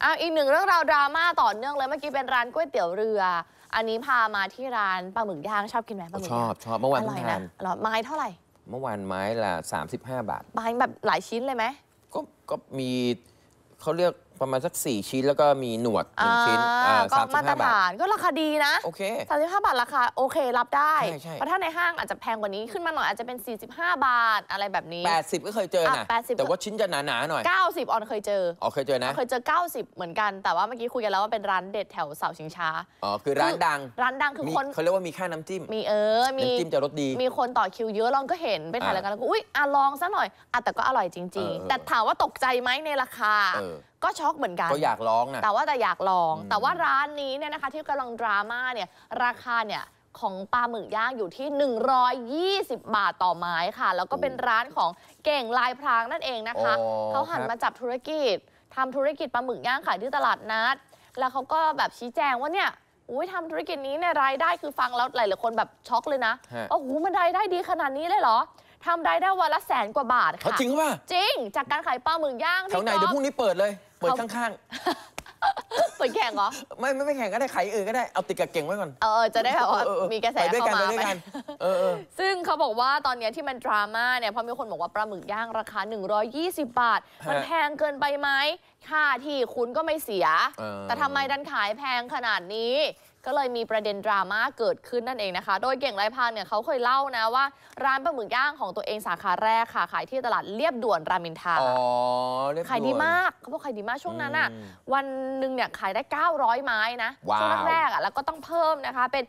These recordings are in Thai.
อีกหนึ่งเรื่องราวดราม่าต่อเนื่องเลยเมื่อกี้เป็นร้านก๋วยเตี๋ยวเรืออันนี้พามาที่ร้านปลาหมึกย่างชอบกินไหมปลาหมึกย่างชอบเมื่อวานทานไม้เท่าไหร่เมื่อวานไม้ละ35 บาทไม้แบบหลายชิ้นเลยไหมก็มีเขาเรียกประมาณสัก4 ชิ้นแล้วก็มีหนวด1 ชิ้นก็มาตรฐานก็ราคาดีนะโอเค 35 บาทราคาโอเครับได้เพราะถ้าในห้างอาจจะแพงกว่านี้ขึ้นมาหน่อยอาจจะเป็น45 บาทอะไรแบบนี้ 80ก็เคยเจอนะแต่ว่าชิ้นจะหนาๆหน่อย 90ออนเคยเจอเคยเจอนะเคยเจอ90เหมือนกันแต่ว่าเมื่อกี้คุยกันแล้วว่าเป็นร้านเด็ดแถวเสาชิงช้าคือร้านดังคือคนเขาเรียกว่ามีค่าน้ำจิ้มมีน้ำจิ้มจะรสดีมีคนต่อคิวเยอะลองก็เห็นไปถ่ายรายการแล้วก็อุ๊ยลองซะหน่อยแต่ก็อร่อยจริงๆแต่ถามว่าตกใจไหมในราคาก็ช็อกเหมือนกันก็อยากลองนะแต่อยากลองแต่ว่าร้านนี้เนี่ยนะคะที่กำลังดราม่าเนี่ยราคาเนี่ยของปลาหมึกย่างอยู่ที่120 บาทต่อไม้ค่ะแล้วก็เป็นร้านของเก่งลายพรางนั่นเองนะคะเขาหันมาจับธุรกิจทำธุรกิจปลาหมึกย่างขายที่ตลาดนัดแล้วเขาก็แบบชี้แจงว่าเนี่ยทำธุรกิจนี้เนี่ยรายได้คือฟังแล้วหลายๆคนแบบช็อกเลยนะมันรายได้ดีขนาดนี้เลยเหรอทำรายได้วันละ100,000 กว่าบาทค่ะจริงป่ะจริงจากการขายปลาหมึกย่างแถวไหนเดี๋ยวพรุ่งนี้เปิดเลยเปิดข้างๆเปิดแข่งเหรอไม่แข่งก็ได้ขายอื่นก็ได้เอาติดกับเก่งไว้ก่อนจะได้แบบว่ามีกระแสเข้ามาไปซึ่งเขาบอกว่าตอนนี้ที่มันดราม่าเนี่ยเพราะมีคนบอกว่าปลาหมึกย่างราคา120 บาทมันแพงเกินไปไหมค่าที่คุณก็ไม่เสียแต่ทำไมดันขายแพงขนาดนี้ก็เลยมีประเด็นดราม่าเกิดขึ้นนั่นเองนะคะโดยเก่งลายพรางเนี่ยเขาเคยเล่านะว่าร้านปลาหมึกย่างของตัวเองสาขาแรกค่ะขายที่ตลาดเลียบด่วนรามอินทราขายดีมากเขาบอกขายดีมากช่วงนั้นอ่ะวันหนึ่งเนี่ยขายได้900 ไม้นะช่วงแรกอ่ะแล้วก็ต้องเพิ่มนะคะเป็น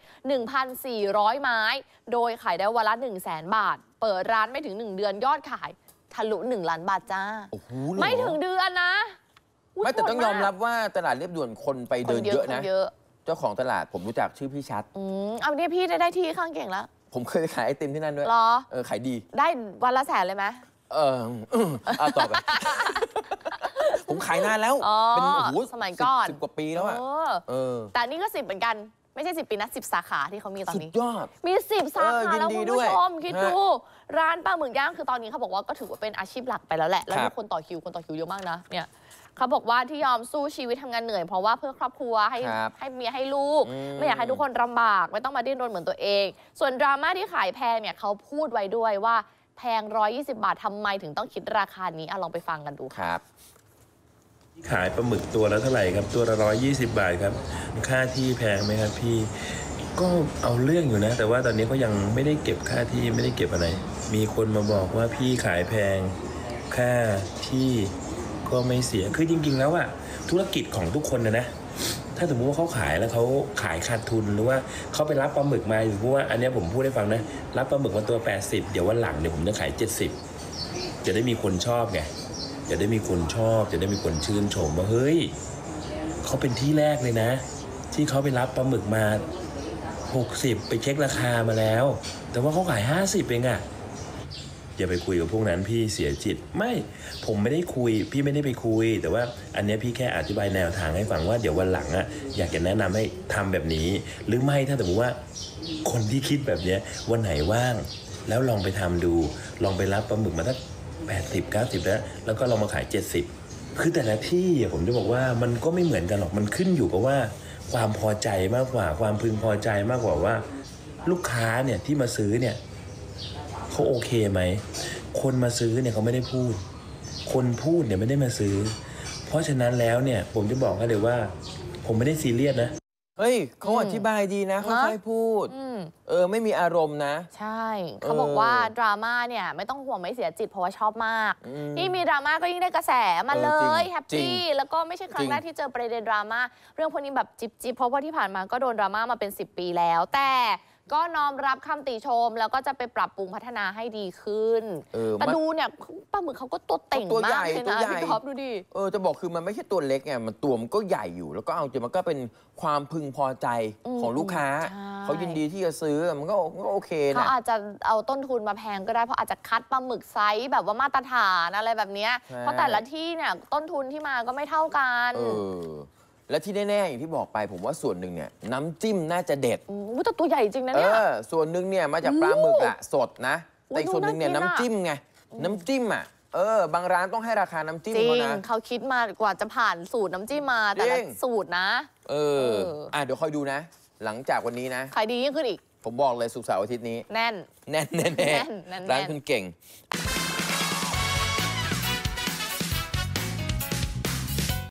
1,400 ไม้โดยขายได้วันละ100,000 บาทเปิดร้านไม่ถึง1 เดือนยอดขายทะลุ1 ล้านบาทจ้าไม่ถึงเดือนนะไม่แต่ต้องยอมรับว่าตลาดเลียบด่วนคนไปเดินเยอะนะเจ้าของตลาดผมรู้จักชื่อพี่ชัดเอาเนี่ยพี่ได้ที่ข้างเก่งแล้วผมเคยขายไอติมที่นั่นด้วยขายดีได้วันละ100,000เลยไหมต่อไปผมขายนานแล้วเป็นสมัยก่อน 10 กว่าปีแล้วแต่นี่ก็10เหมือนกันไม่ใช่10 ปีนะ10 สาขาที่เขามีตอนนี้สุดยอดมี10 สาขาแล้วคุณผู้ชมคิดดูร้านปลาหมึกย่างคือตอนนี้เขาบอกว่าก็ถือว่าเป็นอาชีพหลักไปแล้วแหละแล้วมีคนต่อคิวเยอะมากนะเนี่ยเขาบอกว่าที่ยอมสู้ชีวิตทำงานเหนื่อยเพราะว่าเพื่อครอบครัวให้เมียให้ลูกไม่อยากให้ทุกคนลำบากไม่ต้องมาดิ้นรนเหมือนตัวเองส่วนดราม่าที่ขายแพงเนี่ยเขาพูดไว้ด้วยว่าแพง120 บาททำไมถึงต้องคิดราคานี้ลองไปฟังกันดูครับขายปลาหมึกตัวละเท่าไหร่ครับตัวละ120 บาทครับค่าที่แพงไหมครับพี่ก็เอาเรื่องอยู่นะแต่ว่าตอนนี้ก็ยังไม่ได้เก็บค่าที่ไม่ได้เก็บอะไรมีคนมาบอกว่าพี่ขายแพงค่าที่ก็ไม่เสียคือจริงๆแล้วอะธุรกิจของทุกคนนะถ้าสมมติว่าเขาขายแล้วเขาขายขาดทุนหรือว่าเขาไปรับปลาหมึกมาสมมติว่าอันนี้ผมพูดให้ฟังนะรับปลาหมึกมาตัว80เดี๋ยววันหลังเนี่ยผมจะขาย70จะได้มีคนชอบไงจะได้มีคนชอบจะได้มีคนชื่นชมว่าเฮ้ยเขาเป็นที่แรกเลยนะที่เขาไปรับปลาหมึกมา60ไปเช็คราคามาแล้วแต่ว่าเขาขาย50เองอะอย่าไปคุยกับพวกนั้นพี่เสียจิตไม่ผมไม่ได้คุยพี่ไม่ได้ไปคุยแต่ว่าอันนี้พี่แค่อธิบายแนวทางให้ฟังว่าเดี๋ยววันหลังอะอยากจะแนะนำให้ทำแบบนี้หรือไม่ถ้าสมมติว่าคนที่คิดแบบนี้วันไหนว่างแล้วลองไปทำดูลองไปรับปลาหมึกมาสัก80-90แล้วก็ลองมาขาย70คือแต่ละที่ผมจะบอกว่ามันก็ไม่เหมือนกันหรอกมันขึ้นอยู่กับว่าความพอใจมากกว่าความพึงพอใจมากกว่าว่าลูกค้าเนี่ยที่มาซื้อเนี่ยเขาโอเคไหมคนมาซื้อเนี่ยเขาไม่ได้พูดคนพูดเนี่ยไม่ได้มาซื้อเพราะฉะนั้นแล้วเนี่ยผมจะบอกให้เลยว่าผมไม่ได้ซีเรียสนะเฮ้ยเขาอธิบายดีนะค่อยๆพูดไม่มีอารมณ์นะใช่เขาบอกว่าดราม่าเนี่ยไม่ต้องห่วงไม่เสียจิตเพราะว่าชอบมากยิ่งมีดราม่าก็ยิ่งได้กระแสมาเลยแฮปปี้แล้วก็ไม่ใช่ครั้งแรกที่เจอประเด็นดราม่าเรื่องพวกนี้แบบจิบเพราะว่าที่ผ่านมาก็โดนดราม่ามาเป็น10 ปีแล้วแต่ก็น้อมรับคำติชมแล้วก็จะไปปรับปรุงพัฒนาให้ดีขึ้นแต่ดูเนี่ยปลาหมึกเขาก็ตัวเต่งมากเลยนะพี่ท็อปดูดิจะบอกคือมันไม่ใช่ตัวเล็กไงมันตัวมันก็ใหญ่อยู่แล้วก็เอาจริงมันก็เป็นความพึงพอใจของลูกค้าเขายินดีที่จะซื้อมันก็โอเคนะเขาอาจจะเอาต้นทุนมาแพงก็ได้เพราะอาจจะคัดปลาหมึกไซส์แบบว่ามาตรฐานอะไรแบบนี้เพราะแต่ละที่เนี่ยต้นทุนที่มาก็ไม่เท่ากันและที่แน่ๆอย่างที่บอกไปผมว่าส่วนหนึ่งเนี่ยน้ำจิ้มน่าจะเด็ดแต่ตัวใหญ่จริงนะเนี่ยส่วนหนึ่งเนี่ยมาจากปลาหมึกอะสดนะแต่ส่วนหนึ่งเนี่ยน้ำจิ้มไงน้ำจิ้มอะบางร้านต้องให้ราคาน้ำจิ้มจริเขางนะเขาคิดมากว่าจะผ่านสูตรน้ำจิ้มมาแต่ละจริงสูตรนะเดี๋ยวคอยดูนะ หลังจากวันนี้นะขายดียิ่งขึ้นอีกผมบอกเลยศุกร์เสาร์อาทิตย์นี้แน่นแน่นแน่แน่นร้านคุณเก่ง